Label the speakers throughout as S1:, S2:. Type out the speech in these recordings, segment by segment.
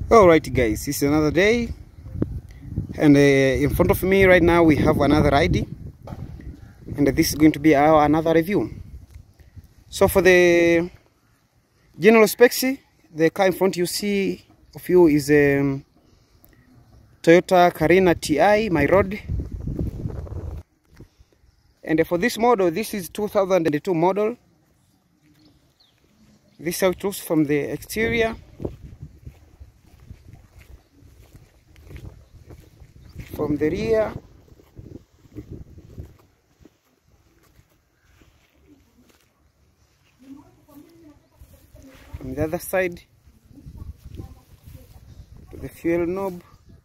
S1: Alright guys, it's another day, and in front of me right now we have another ID, and this is going to be our another review. So for the general specs, the car in front you see of you is a Toyota Carina TI, my road. And for this model, this is 2002 model. This is how it looks from the exterior. From the rear, from the other side, to the fuel knob,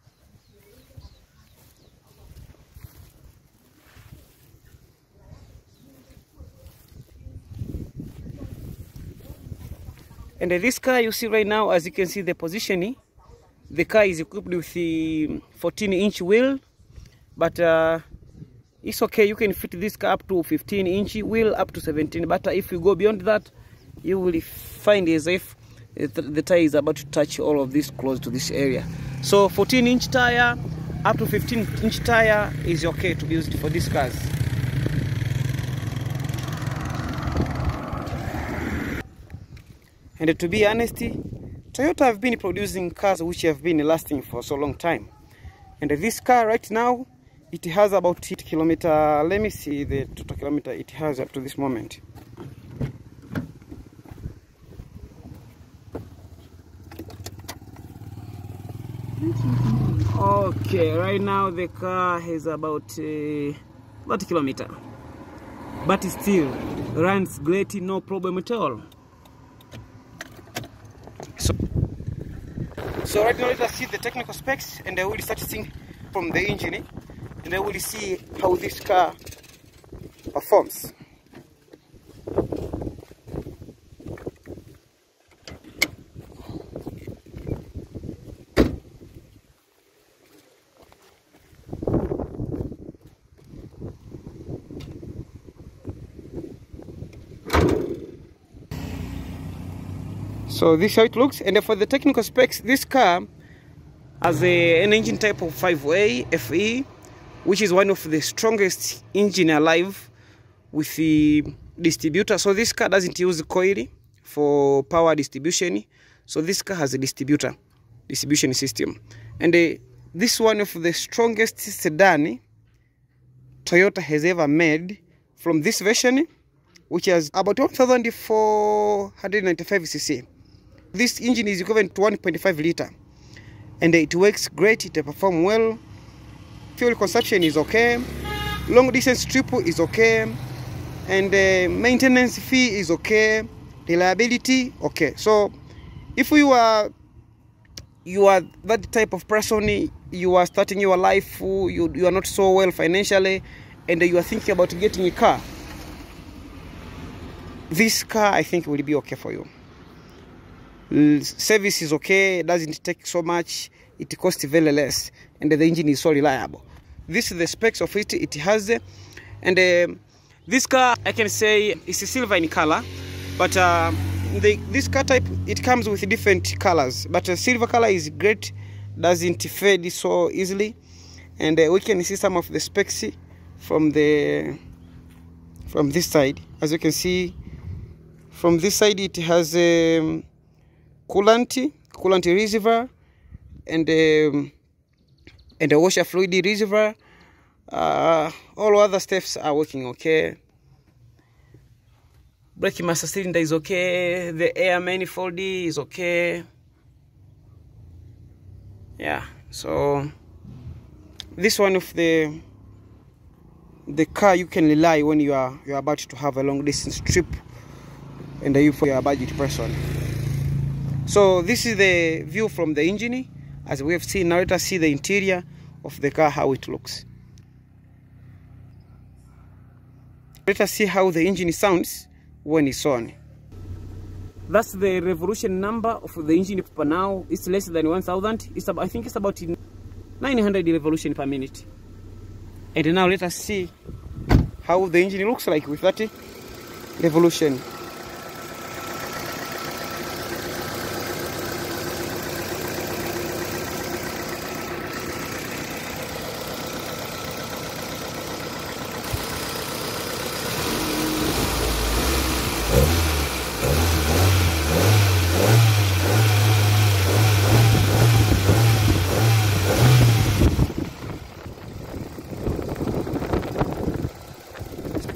S1: and this car you see right now, as you can see the positioning, the car is equipped with the 14-inch wheel, but it's okay, you can fit this car up to 15-inch wheel, up to 17, but if you go beyond that, you will find as if the tire is about to touch all of this close to this area. So 14-inch tire up to 15-inch tire is okay to be used for these cars. And to be honest, Toyota have been producing cars which have been lasting for so long time. And this car right now, it has about 8 kilometers. Let me see the total kilometer it has up to this moment. Okay, right now the car has about 30 kilometers. But it still runs great, no problem at all. So right now let us see the technical specs, and I will start seeing from the engine, and I will see how this car performs. So this is how it looks, and for the technical specs, this car has an engine type of 5A FE, which is one of the strongest engine alive with the distributor. So this car doesn't use coil for power distribution, so this car has a distribution system. And this is one of the strongest sedan Toyota has ever made from this version, which has about 1,495 cc. This engine is equivalent to 1.5 liter, and it works great, it performs well. Fuel consumption is okay, long distance trip is okay, and maintenance fee is okay, reliability okay. So if you are that type of person, you are starting your life, you are not so well financially, and you are thinking about getting a car, this car I think will be okay for you. Service is okay, it doesn't take so much, it costs very less, and the engine is so reliable. This is the specs of it. It has, and this car I can say is a silver in color, but this car type, it comes with different colors, but silver color is great, doesn't fade so easily. And we can see some of the specs from this side. As you can see from this side, it has coolant reservoir, and a washer fluid reservoir. All other steps are working okay. Brake master cylinder is okay. The air manifold is okay. Yeah, so this one of the car you can rely when you are about to have a long distance trip, and you for your budget person. So this is the view from the engine, as we have seen. Now let us see the interior of the car, how it looks. Let us see how the engine sounds when it's on. That's the revolution number of the engine per now. It's less than 1,000. I think it's about 900 revolution per minute. And now let us see how the engine looks like with that revolution.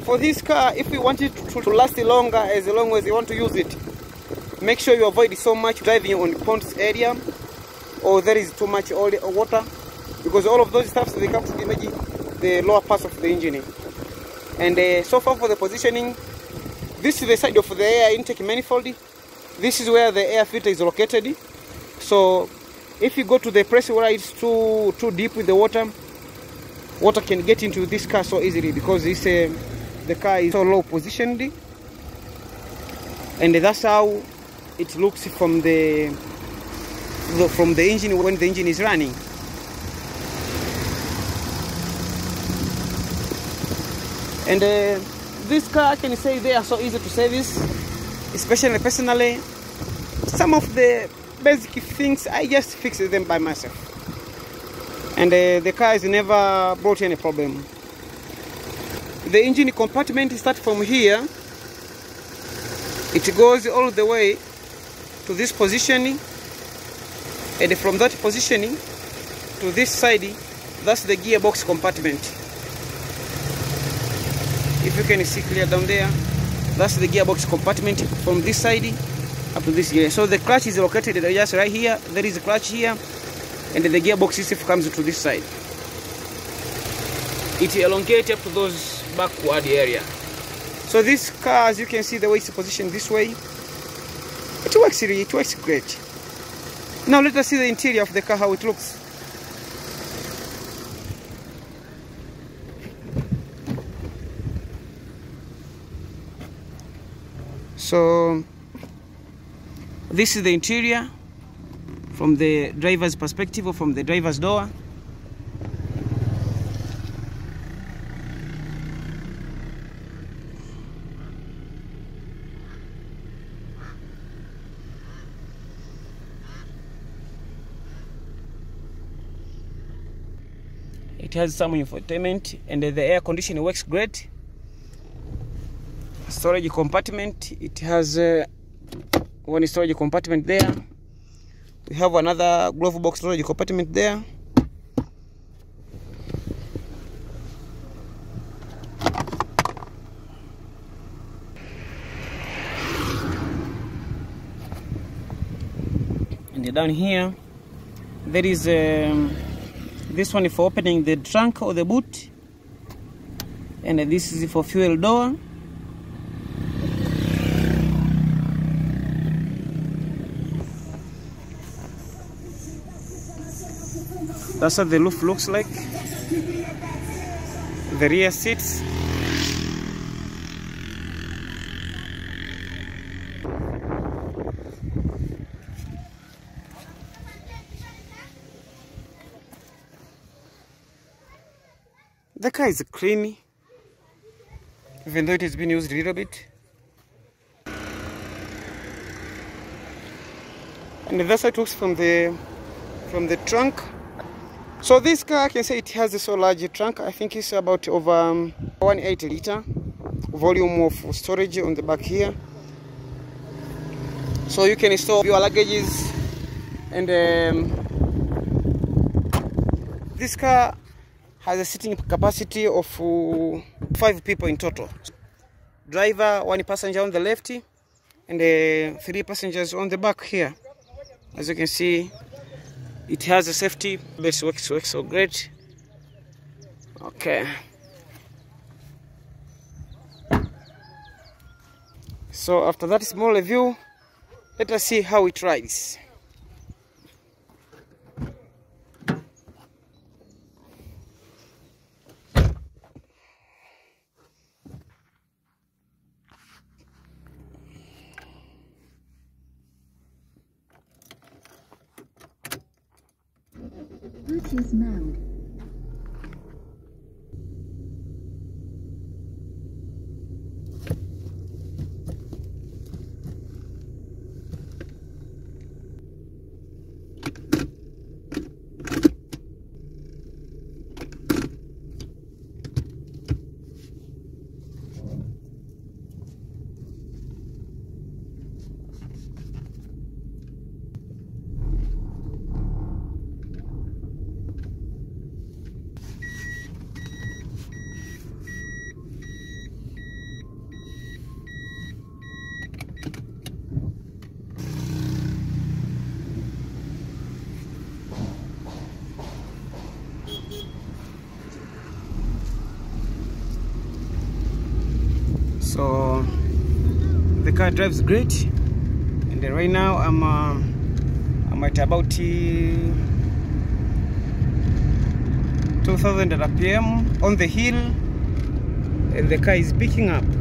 S1: for this car, if you want it to last longer, as long as you want to use it, make sure you avoid so much driving on ponds area, or there is too much oil or water, because all of those stuffs, they come to damage the lower parts of the engine. And so far for the positioning, this is the side of the air intake manifold. This is where the air filter is located. So if you go to the place where it's too deep with the water can get into this car so easily, because this the car is so low positioned, and that's how it looks from the engine when the engine is running. And this car, I can say they are so easy to service, especially personally. Some of the basic things I just fix them by myself, and the car has never brought any problem. The engine compartment starts from here, it goes all the way to this positioning, and from that positioning to this side, that's the gearbox compartment. If you can see clear down there, that's the gearbox compartment from this side up to this gear. So the clutch is located just right here. There is a clutch here, and the gearbox itself comes to this side. It elongates up to those backward area. So this car, as you can see, the way it's positioned this way, it works really, it works great. Now let us see the interior of the car, how it looks. So this is the interior from the driver's perspective, or from the driver's door. It has some infotainment, and the air conditioning works great. Storage compartment, it has one storage compartment there. We have another glove box storage compartment there. And down here there is this one for opening the trunk or the boot, and this is for fuel door. That's what the roof looks like. The rear seats. The car is clean, even though it has been used a little bit. And that's how it looks from the trunk. So this car, I can say it has a so large trunk. I think it's about over 180 liter volume of storage on the back here. So you can store your luggages, and this car has a sitting capacity of 5 people in total. Driver, 1 passenger on the left, and 3 passengers on the back here. As you can see, it has a safety belt, works so great. Okay. So after that small review, let us see how it rides.
S2: Bluetooth mode.
S1: So the car drives great, and right now I'm at about 2,000 RPM on the hill, and the car is picking up.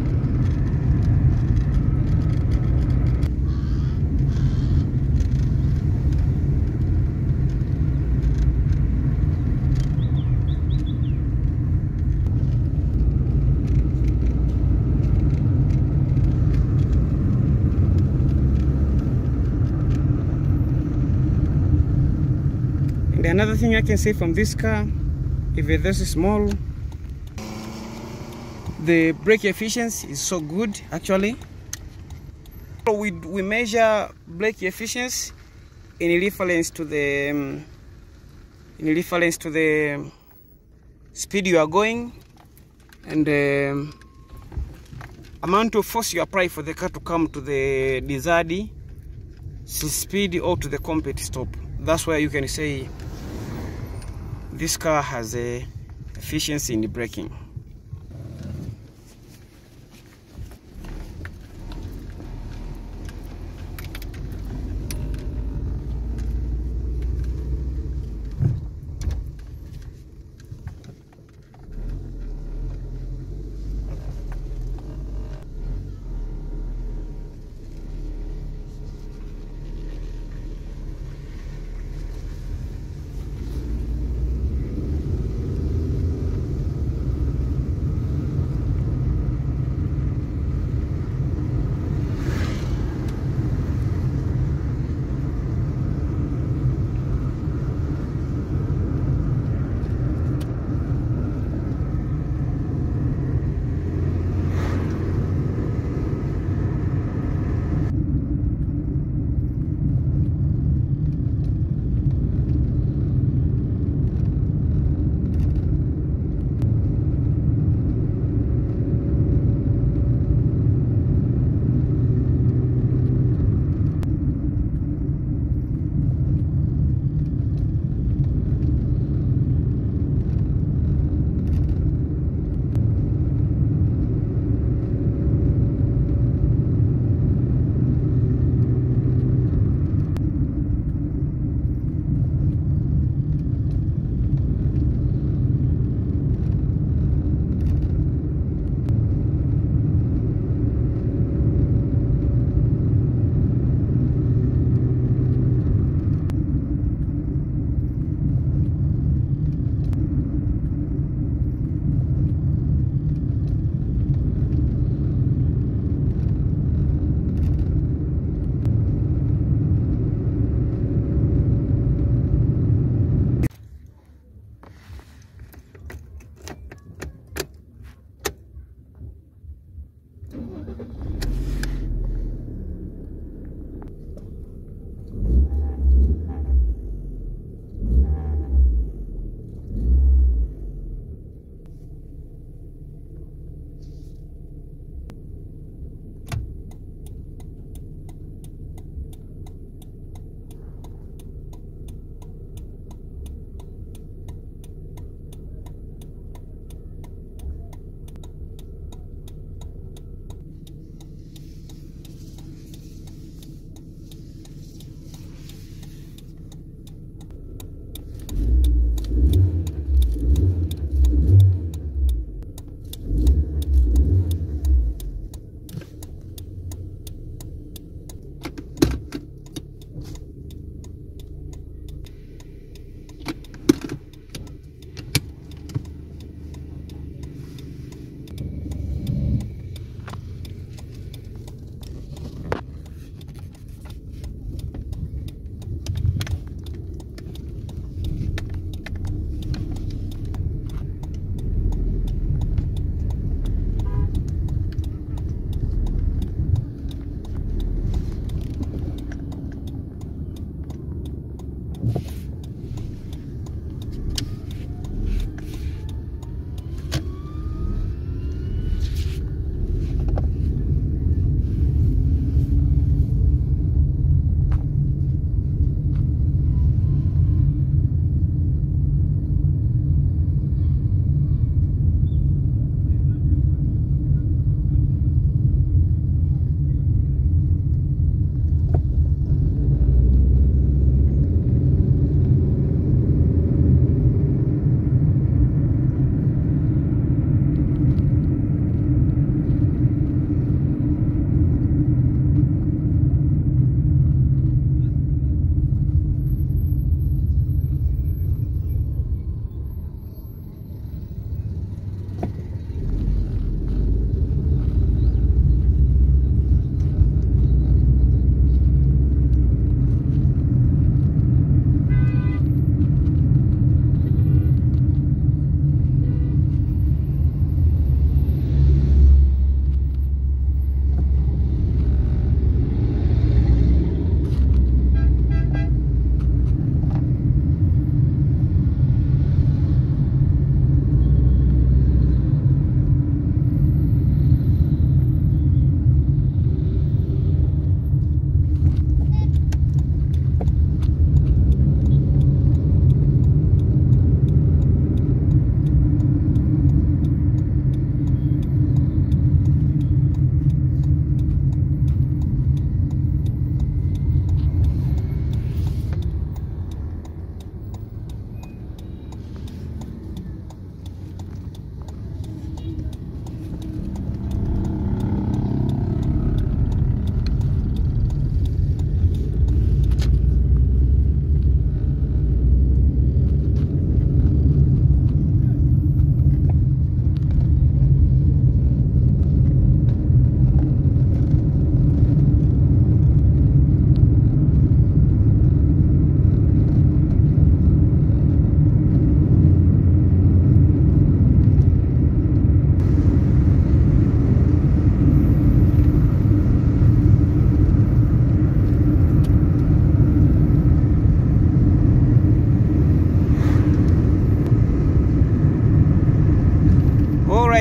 S1: And another thing I can say from this car, if it is small, the brake efficiency is so good actually. So we measure brake efficiency in reference to the speed you are going, and amount of force you apply for the car to come to the desired speed or to the complete stop. That's why you can say this car has a efficiency in the braking.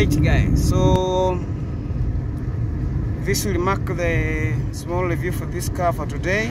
S1: Alright guys, so this will mark the small review for this car for today.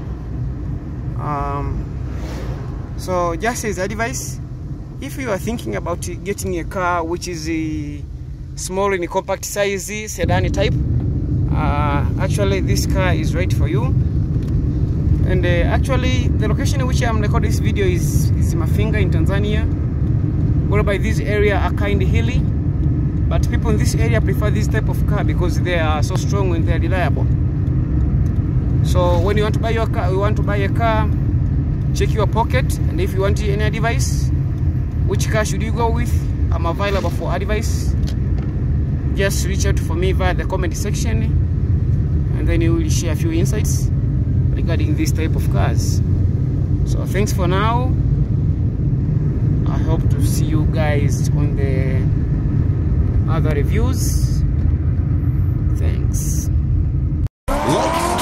S1: So just as advice, if you are thinking about getting a car which is small in compact size, sedan type, actually this car is right for you. And actually the location in which I'm recording this video is Mafinga in Tanzania, whereby this area are kind of hilly, but people in this area prefer this type of car because they are so strong and they are reliable. So when you want to buy your car, check your pocket, and if you want any advice, which car should you go with, I'm available for advice. Just reach out for me via the comment section, and then you will share a few insights regarding this type of cars. So thanks for now. I hope to see you guys on the other reviews. Thanks.